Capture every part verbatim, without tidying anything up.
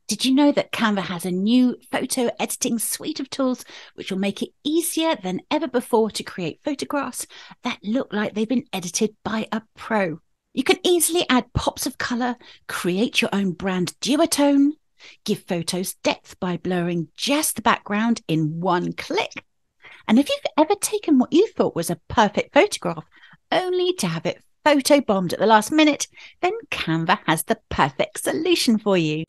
Did you know that Canva has a new photo editing suite of tools which will make it easier than ever before to create photographs that look like they've been edited by a pro? You can easily add pops of colour, create your own brand duotone, give photos depth by blurring just the background in one click. And if you've ever taken what you thought was a perfect photograph only to have it photobombed at the last minute, then Canva has the perfect solution for you.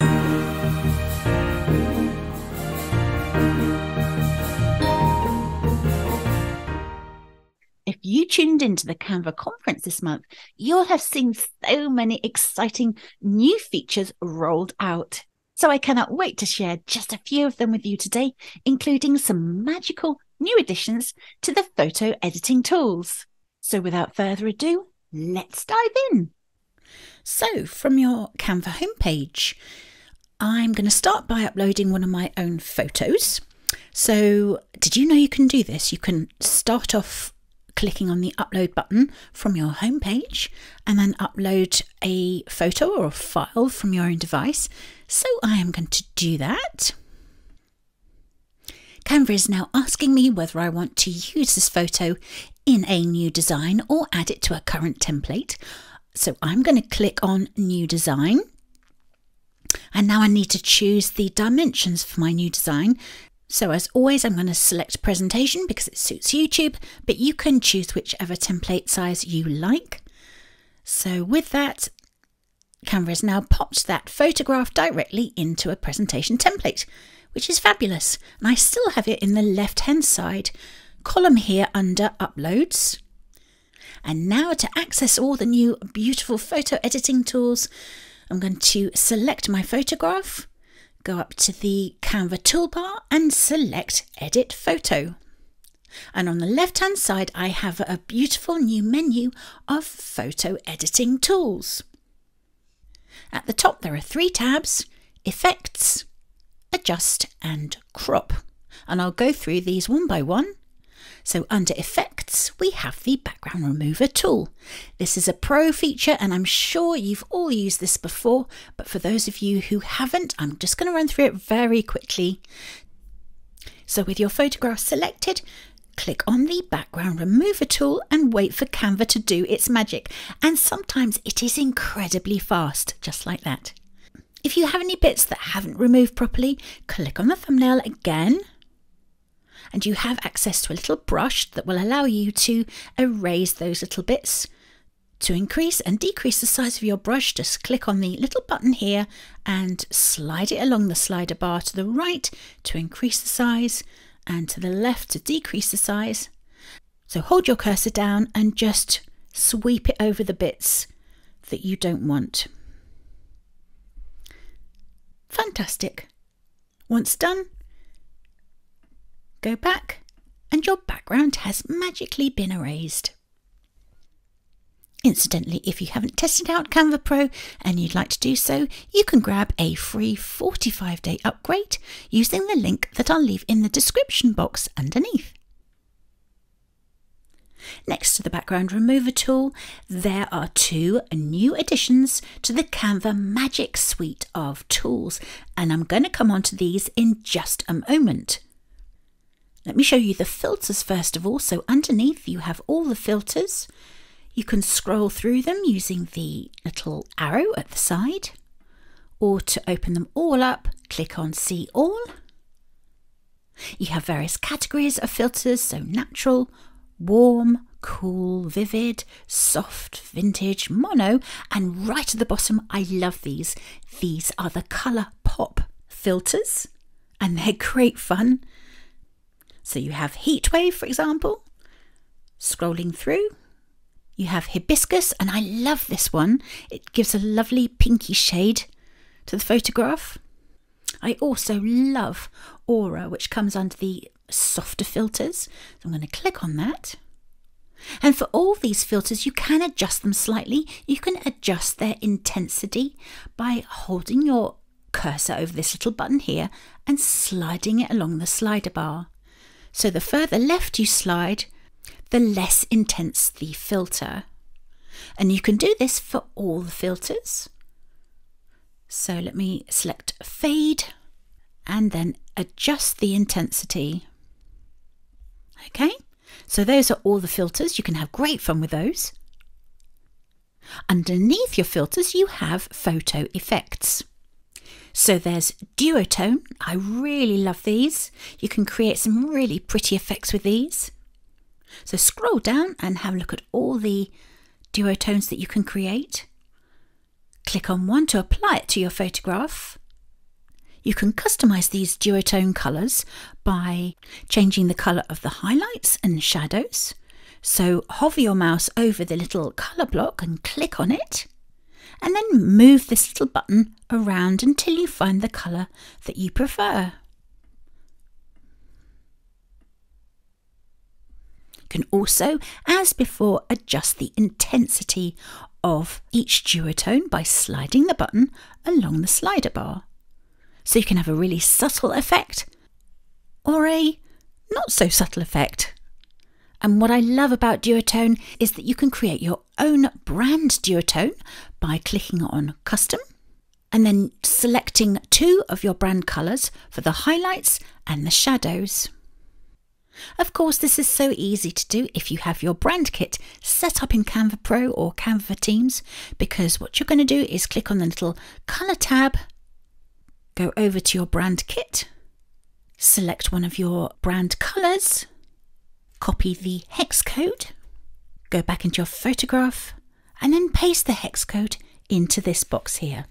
If you tuned into the Canva conference this month, you'll have seen so many exciting new features rolled out. So I cannot wait to share just a few of them with you today, including some magical new additions to the photo editing tools. So without further ado, let's dive in. So from your Canva homepage, I'm going to start by uploading one of my own photos. So did you know you can do this? You can start off clicking on the upload button from your homepage and then upload a photo or a file from your own device. So I am going to do that. Canva is now asking me whether I want to use this photo in a new design or add it to a current template. So I'm going to click on New Design. And now I need to choose the dimensions for my new design. So as always, I'm going to select presentation because it suits YouTube, but you can choose whichever template size you like. So with that, Canva has now popped that photograph directly into a presentation template, which is fabulous. And I still have it in the left-hand side column here under Uploads. And now to access all the new beautiful photo editing tools, I'm going to select my photograph, go up to the Canva toolbar and select Edit Photo. And on the left-hand side, I have a beautiful new menu of photo editing tools. At the top, there are three tabs: Effects, Adjust and Crop. And I'll go through these one by one. So under Effects, we have the Background Remover tool. This is a pro feature and I'm sure you've all used this before, but for those of you who haven't, I'm just going to run through it very quickly. So with your photograph selected, click on the Background Remover tool and wait for Canva to do its magic. And sometimes it is incredibly fast, just like that. If you have any bits that haven't removed properly, click on the thumbnail again. And you have access to a little brush that will allow you to erase those little bits. To increase and decrease the size of your brush, just click on the little button here and slide it along the slider bar to the right to increase the size and to the left to decrease the size. So hold your cursor down and just sweep it over the bits that you don't want. Fantastic. Once done, go back and your background has magically been erased. Incidentally, if you haven't tested out Canva Pro and you'd like to do so, you can grab a free forty-five day upgrade using the link that I'll leave in the description box underneath. Next to the Background Remover tool, there are two new additions to the Canva Magic Suite of tools, and I'm going to come on to these in just a moment. Let me show you the filters first of all. So underneath you have all the filters. You can scroll through them using the little arrow at the side, or to open them all up, click on See All. You have various categories of filters, so natural, warm, cool, vivid, soft, vintage, mono, and right at the bottom, I love these. These are the colour pop filters, and they're great fun. So you have Heatwave, for example. Scrolling through, you have Hibiscus, and I love this one. It gives a lovely pinky shade to the photograph. I also love Aura, which comes under the softer filters. So I'm going to click on that. And for all these filters, you can adjust them slightly. You can adjust their intensity by holding your cursor over this little button here and sliding it along the slider bar. So the further left you slide, the less intense the filter. And you can do this for all the filters. So let me select fade and then adjust the intensity. Okay, so those are all the filters. You can have great fun with those. Underneath your filters, you have photo effects. So there's duotone. I really love these. You can create some really pretty effects with these. So scroll down and have a look at all the duotones that you can create. Click on one to apply it to your photograph. You can customize these duotone colors by changing the color of the highlights and shadows. So hover your mouse over the little color block and click on it, and then move this little button around until you find the color that you prefer. You can also, as before, adjust the intensity of each duotone by sliding the button along the slider bar. So you can have a really subtle effect or a not so subtle effect. And what I love about duotone is that you can create your own brand duotone by clicking on custom and then selecting two of your brand colours for the highlights and the shadows. Of course, this is so easy to do if you have your brand kit set up in Canva Pro or Canva for Teams, because what you're going to do is click on the little colour tab, go over to your brand kit, select one of your brand colours, copy the hex code, go back into your photograph, and then paste the hex code into this box here.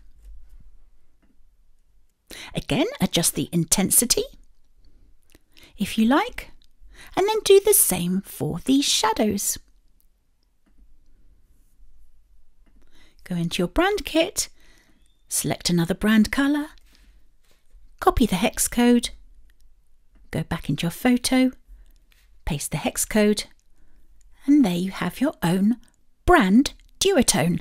Again, adjust the intensity if you like, and then do the same for these shadows. Go into your brand kit, select another brand colour, copy the hex code, go back into your photo, paste the hex code, and there you have your own brand duotone.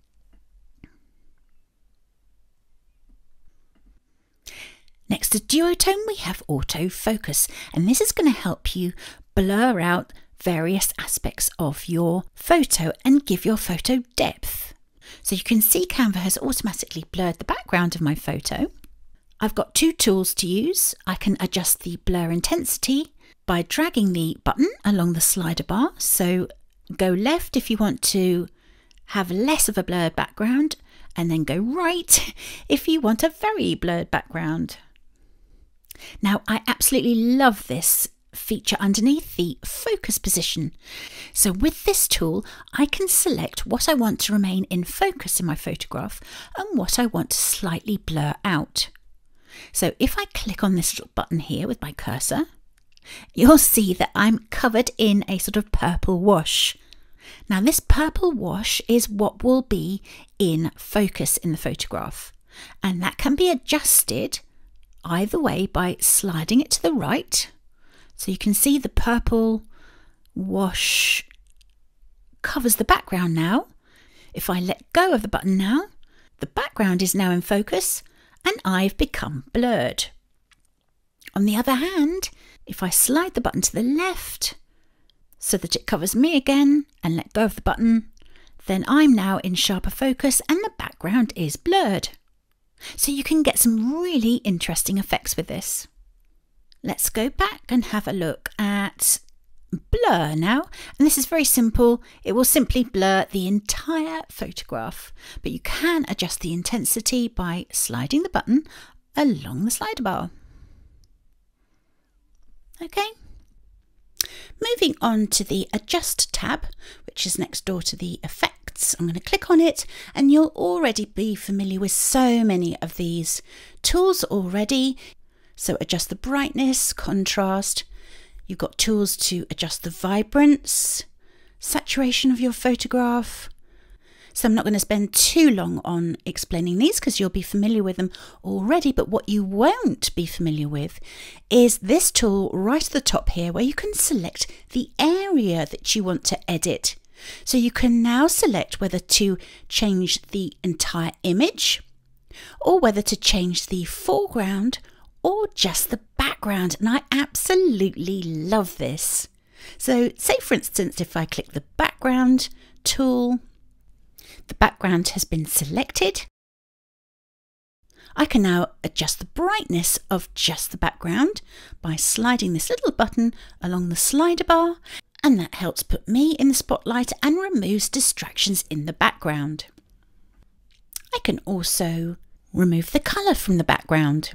Next to duotone, we have autofocus, and this is going to help you blur out various aspects of your photo and give your photo depth. So you can see Canva has automatically blurred the background of my photo. I've got two tools to use. I can adjust the blur intensity by dragging the button along the slider bar. So go left if you want to have less of a blurred background, and then go right if you want a very blurred background. Now, I absolutely love this feature underneath, the focus position. So with this tool, I can select what I want to remain in focus in my photograph and what I want to slightly blur out. So if I click on this little button here with my cursor, you'll see that I'm covered in a sort of purple wash. Now this purple wash is what will be in focus in the photograph, and that can be adjusted either way by sliding it to the right. So you can see the purple wash covers the background now. If I let go of the button now, the background is now in focus and I've become blurred. On the other hand, if I slide the button to the left so that it covers me again and let go of the button, then I'm now in sharper focus and the background is blurred. So you can get some really interesting effects with this. Let's go back and have a look at blur now. And this is very simple. It will simply blur the entire photograph, but you can adjust the intensity by sliding the button along the slider bar. Okay. Moving on to the Adjust tab, which is next door to the Effects. I'm going to click on it, and you'll already be familiar with so many of these tools already. So adjust the brightness, contrast. You've got tools to adjust the vibrance, saturation of your photograph. So I'm not going to spend too long on explaining these because you'll be familiar with them already. But what you won't be familiar with is this tool right at the top here, where you can select the area that you want to edit. So you can now select whether to change the entire image or whether to change the foreground or just the background. And I absolutely love this. So say for instance, if I click the background tool, the background has been selected. I can now adjust the brightness of just the background by sliding this little button along the slider bar, and that helps put me in the spotlight and removes distractions in the background. I can also remove the colour from the background,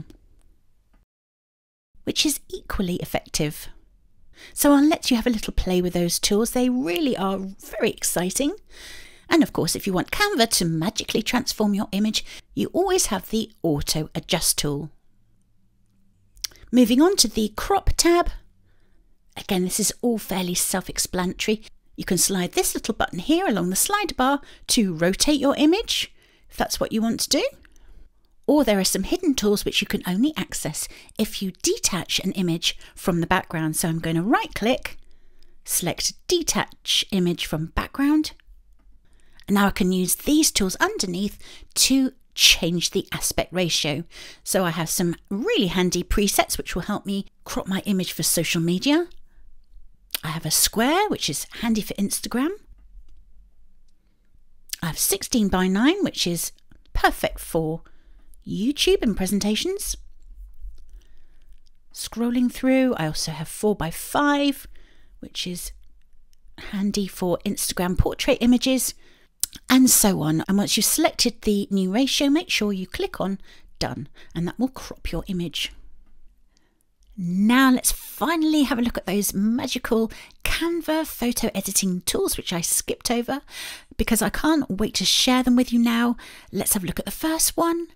which is equally effective. So I'll let you have a little play with those tools. They really are very exciting. And of course, if you want Canva to magically transform your image, you always have the Auto Adjust tool. Moving on to the Crop tab. Again, this is all fairly self-explanatory. You can slide this little button here along the slider bar to rotate your image, if that's what you want to do. Or there are some hidden tools which you can only access if you detach an image from the background. So I'm going to right click, select Detach Image from Background. And now I can use these tools underneath to change the aspect ratio. So I have some really handy presets which will help me crop my image for social media. I have a square, which is handy for Instagram. I have sixteen by nine, which is perfect for YouTube and presentations. Scrolling through, I also have four by five, which is handy for Instagram portrait images, and so on. And once you've selected the new ratio, make sure you click on Done, and that will crop your image. Now let's finally have a look at those magical Canva photo editing tools, which I skipped over because I can't wait to share them with you now. Let's have a look at the first one.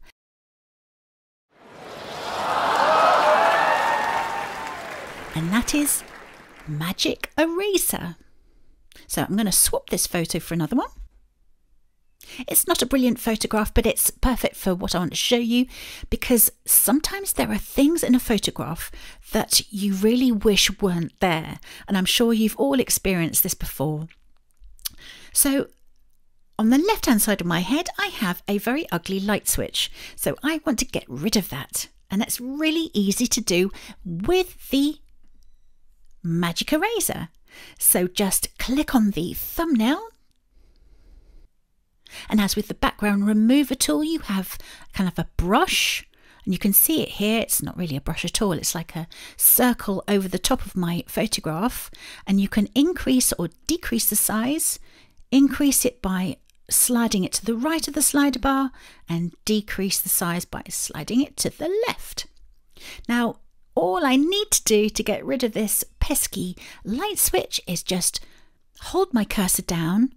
And that is Magic Eraser. So I'm going to swap this photo for another one. It's not a brilliant photograph, but it's perfect for what I want to show you, because sometimes there are things in a photograph that you really wish weren't there. And I'm sure you've all experienced this before. So on the left hand side of my head, I have a very ugly light switch. So I want to get rid of that. And that's really easy to do with the Magic Eraser. So just click on the thumbnail. And as with the background remover tool, you have kind of a brush, and you can see it here. It's not really a brush at all. It's like a circle over the top of my photograph, and you can increase or decrease the size, increase it by sliding it to the right of the slider bar, and decrease the size by sliding it to the left. Now, all I need to do to get rid of this pesky light switch is just hold my cursor down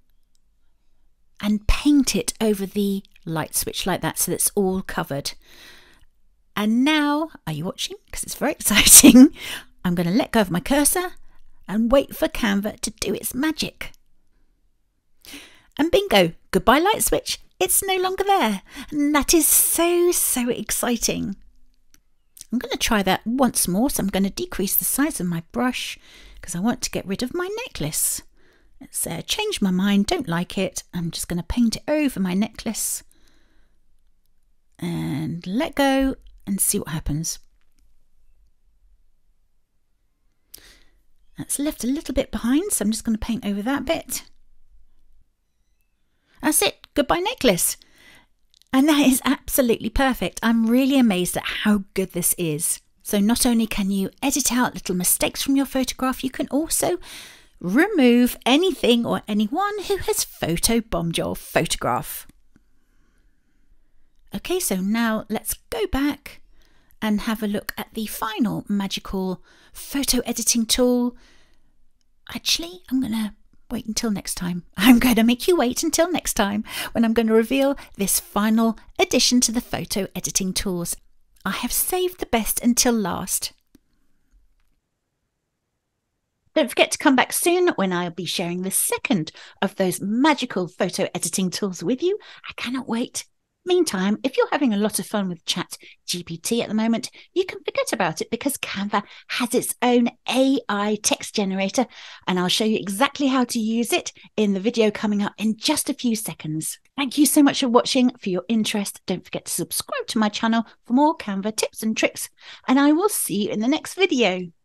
and paint it over the light switch like that, so that's all covered. And now, are you watching? Because it's very exciting. I'm going to let go of my cursor and wait for Canva to do its magic. And bingo, goodbye light switch. It's no longer there. And that is so, so exciting. I'm going to try that once more. So I'm going to decrease the size of my brush because I want to get rid of my necklace. Let's uh, change my mind, don't like it. I'm just going to paint it over my necklace and let go and see what happens. That's left a little bit behind, so I'm just going to paint over that bit. That's it, goodbye necklace. And that is absolutely perfect. I'm really amazed at how good this is. So not only can you edit out little mistakes from your photograph, you can also remove anything or anyone who has photobombed your photograph. Okay, so now let's go back and have a look at the final magical photo editing tool. Actually, I'm going to wait until next time. I'm going to make you wait until next time when I'm going to reveal this final addition to the photo editing tools. I have saved the best until last. Don't forget to come back soon when I'll be sharing the second of those magical photo editing tools with you. I cannot wait. Meantime, if you're having a lot of fun with Chat G P T at the moment, you can forget about it because Canva has its own A I text generator, and I'll show you exactly how to use it in the video coming up in just a few seconds. Thank you so much for watching, for your interest. Don't forget to subscribe to my channel for more Canva tips and tricks, and I will see you in the next video.